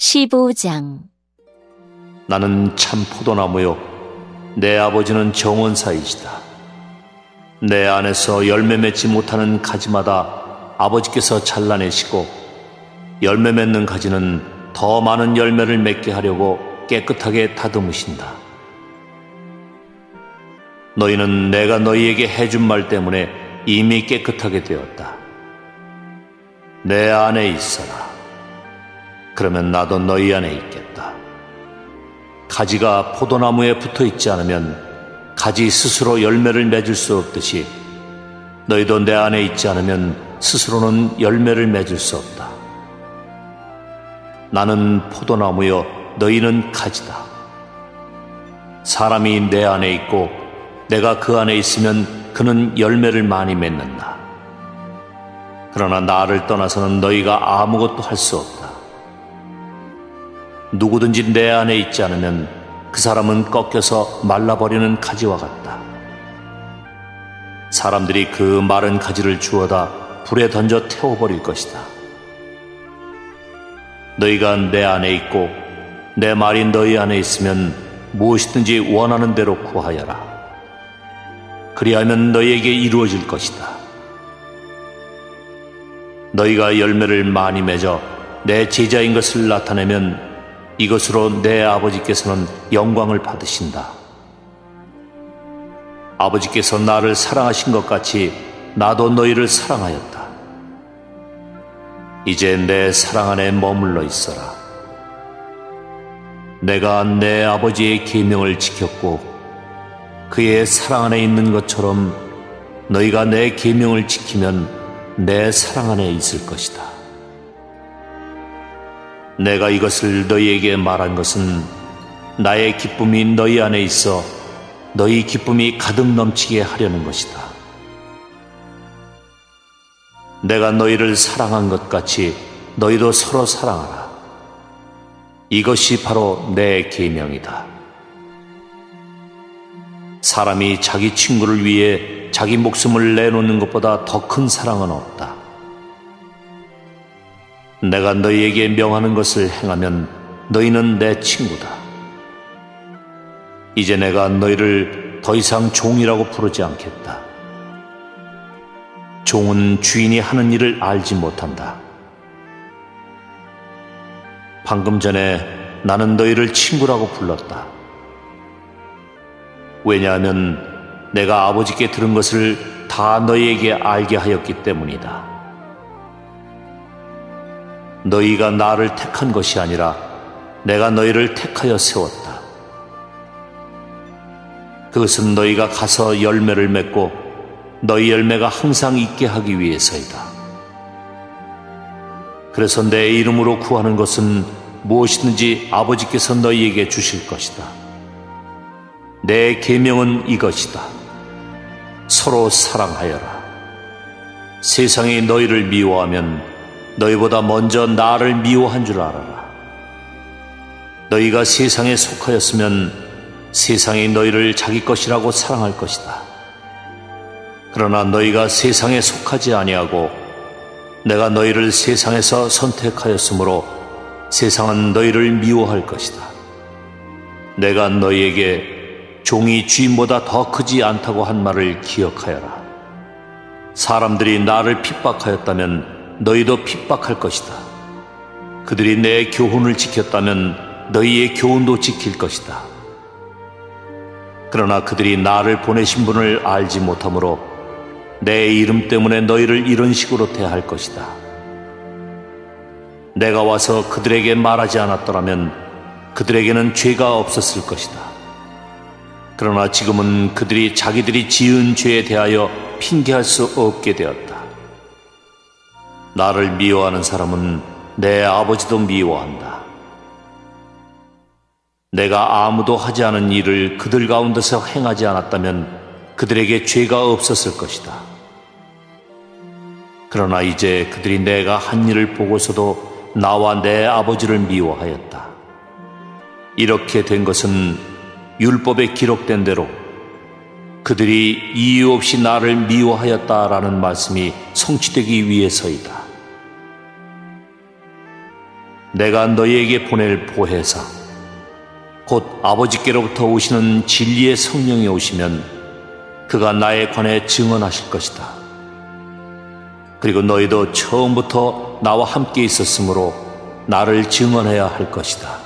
15장. 나는 참 포도나무요 내 아버지는 정원사이시다. 내 안에서 열매 맺지 못하는 가지마다 아버지께서 잘라내시고 열매 맺는 가지는 더 많은 열매를 맺게 하려고 깨끗하게 다듬으신다. 너희는 내가 너희에게 해준 말 때문에 이미 깨끗하게 되었다. 내 안에 있어라. 그러면 나도 너희 안에 있겠다. 가지가 포도나무에 붙어 있지 않으면 가지 스스로 열매를 맺을 수 없듯이 너희도 내 안에 있지 않으면 스스로는 열매를 맺을 수 없다. 나는 포도나무요 너희는 가지다. 사람이 내 안에 있고 내가 그 안에 있으면 그는 열매를 많이 맺는다. 그러나 나를 떠나서는 너희가 아무것도 할 수 없다. 누구든지 내 안에 있지 않으면 그 사람은 꺾여서 말라버리는 가지와 같다. 사람들이 그 마른 가지를 주워다 불에 던져 태워버릴 것이다. 너희가 내 안에 있고 내 말이 너희 안에 있으면 무엇이든지 원하는 대로 구하여라. 그리하면 너희에게 이루어질 것이다. 너희가 열매를 많이 맺어 내 제자인 것을 나타내면 이것으로 내 아버지께서는 영광을 받으신다. 아버지께서 나를 사랑하신 것 같이 나도 너희를 사랑하였다. 이제 내 사랑 안에 머물러 있어라. 내가 내 아버지의 계명을 지켰고 그의 사랑 안에 있는 것처럼 너희가 내 계명을 지키면 내 사랑 안에 있을 것이다. 내가 이것을 너희에게 말한 것은 나의 기쁨이 너희 안에 있어 너희 기쁨이 가득 넘치게 하려는 것이다. 내가 너희를 사랑한 것 같이 너희도 서로 사랑하라. 이것이 바로 내 계명이다. 사람이 자기 친구를 위해 자기 목숨을 내놓는 것보다 더 큰 사랑은 없다. 내가 너희에게 명하는 것을 행하면 너희는 내 친구다. 이제 내가 너희를 더 이상 종이라고 부르지 않겠다. 종은 주인이 하는 일을 알지 못한다. 방금 전에 나는 너희를 친구라고 불렀다. 왜냐하면 내가 아버지께 들은 것을 다 너희에게 알게 하였기 때문이다. 너희가 나를 택한 것이 아니라 내가 너희를 택하여 세웠다. 그것은 너희가 가서 열매를 맺고 너희 열매가 항상 있게 하기 위해서이다. 그래서 내 이름으로 구하는 것은 무엇이든지 아버지께서 너희에게 주실 것이다. 내 계명은 이것이다. 서로 사랑하여라. 세상이 너희를 미워하면 너희보다 먼저 나를 미워한 줄 알아라. 너희가 세상에 속하였으면 세상이 너희를 자기 것이라고 사랑할 것이다. 그러나 너희가 세상에 속하지 아니하고 내가 너희를 세상에서 선택하였으므로 세상은 너희를 미워할 것이다. 내가 너희에게 종이 주인보다 더 크지 않다고 한 말을 기억하여라. 사람들이 나를 핍박하였다면 너희도 핍박할 것이다. 그들이 내 교훈을 지켰다면 너희의 교훈도 지킬 것이다. 그러나 그들이 나를 보내신 분을 알지 못하므로 내 이름 때문에 너희를 이런 식으로 대할 것이다. 내가 와서 그들에게 말하지 않았더라면 그들에게는 죄가 없었을 것이다. 그러나 지금은 그들이 자기들이 지은 죄에 대하여 핑계할 수 없게 되었다. 나를 미워하는 사람은 내 아버지도 미워한다. 내가 아무도 하지 않은 일을 그들 가운데서 행하지 않았다면 그들에게 죄가 없었을 것이다. 그러나 이제 그들이 내가 한 일을 보고서도 나와 내 아버지를 미워하였다. 이렇게 된 것은 율법에 기록된 대로 그들이 이유 없이 나를 미워하였다라는 말씀이 성취되기 위해서이다. 내가 너희에게 보낼 보혜사, 곧 아버지께로부터 오시는 진리의 성령이 오시면 그가 나에 관해 증언하실 것이다. 그리고 너희도 처음부터 나와 함께 있었으므로 나를 증언해야 할 것이다.